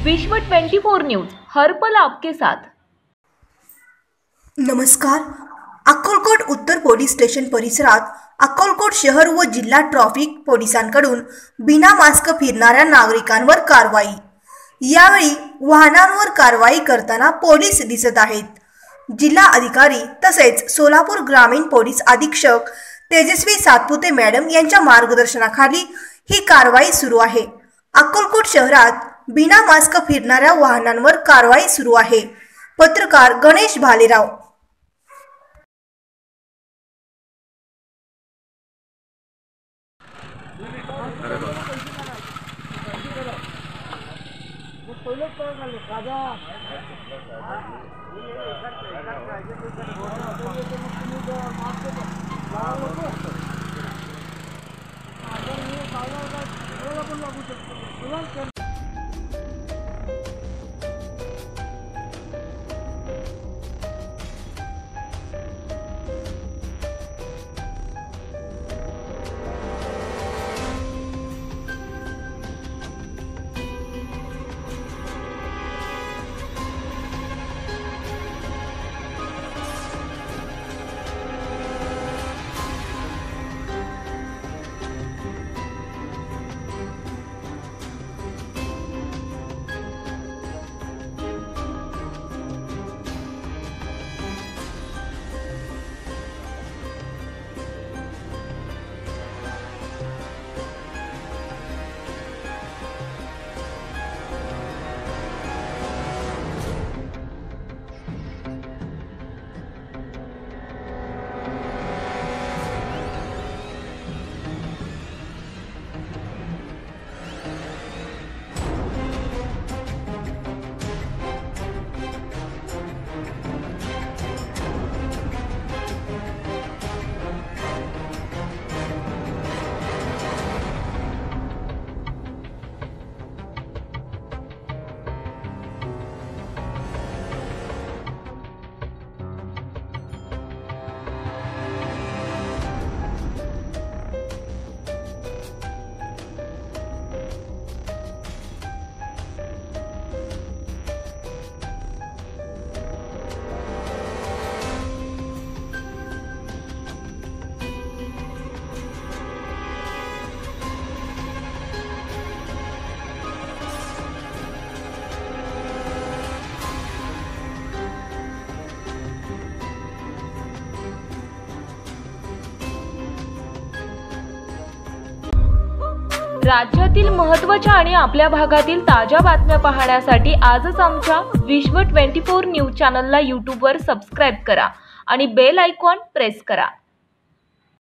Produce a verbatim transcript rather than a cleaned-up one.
विश्व चौबीस न्यूज हर पल आपके साथ। नमस्कार। अक्कलकोट उत्तर पोलीस स्टेशन परिसरात अक्कलकोट शहर व जिल्हा ट्रॅफिक पोलिसांकडून बिना मास्क फिरणाऱ्या नागरिकांवर कारवाई। यावेळी वाहनांवर कारवाई करताना पोलीस दिसत आहेत। जिल्हा अधिकारी तसेच सोलापूर ग्रामीण पोलीस अधीक्षक तेजस्वी सातपुते मॅडम यांच्या मार्गदर्शनाखाली ही कारवाई सुरू आहे। अक्कलकोट शहरात बिना मास्क फिरणाऱ्या वाहनांवर कारवाई सुरू आहे। पत्रकार गणेश भालेराव। राज्यातील महत्त्वाच्या आणि आपल्या भागातील ताज्या बातम्या पाहण्यासाठी आजच आमच्या विश्व चोवीस न्यूज चॅनलला यूट्यूबवर सबस्क्राइब करा आणि बेल आयकॉन प्रेस करा।